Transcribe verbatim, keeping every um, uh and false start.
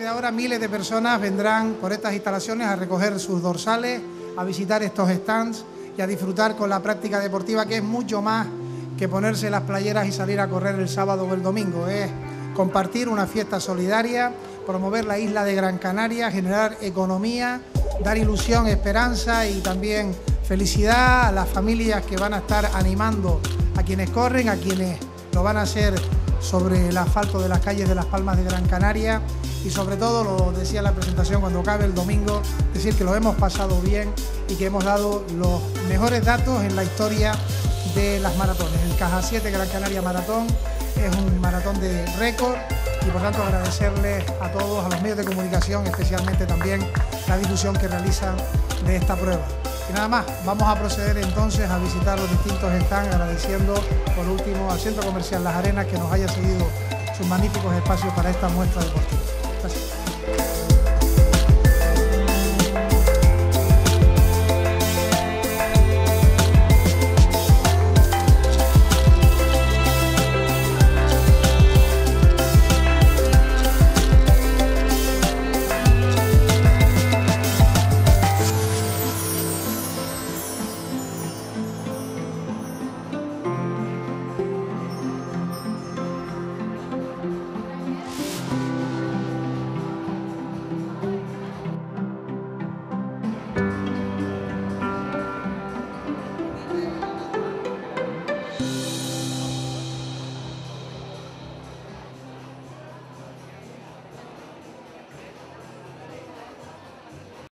de ahora miles de personas vendrán por estas instalaciones a recoger sus dorsales, a visitar estos stands y a disfrutar con la práctica deportiva, que es mucho más que ponerse las playeras y salir a correr el sábado o el domingo. Es compartir una fiesta solidaria, promover la isla de Gran Canaria, generar economía, dar ilusión, esperanza y también felicidad a las familias que van a estar animando a quienes corren, a quienes lo van a hacer sobre el asfalto de las calles de Las Palmas de Gran Canaria, y sobre todo, lo decía en la presentación, cuando acabe el domingo, decir que lo hemos pasado bien y que hemos dado los mejores datos en la historia de las maratones. El K J siete Gran Canaria Maratón es un maratón de récord y por tanto agradecerles a todos, a los medios de comunicación, especialmente también la difusión que realizan de esta prueba. Y nada más, vamos a proceder entonces a visitar los distintos stands, agradeciendo por último al Centro Comercial Las Arenas que nos haya cedido sus magníficos espacios para esta muestra deportiva. Gracias.